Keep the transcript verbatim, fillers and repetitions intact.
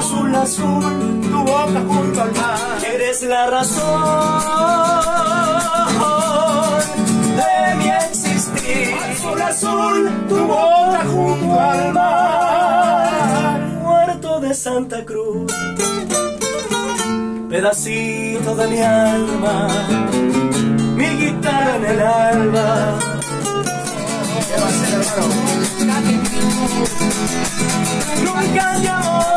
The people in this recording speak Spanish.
azul, azul, tu boca junto al mar. Eres la razón de mi existir. Azul, azul, tu boca junto al mar. Muerto de Santa Cruz, pedacito de mi alma, mi guitarra en el alba. ¿Qué va a ser, hermano? Nunca mi amor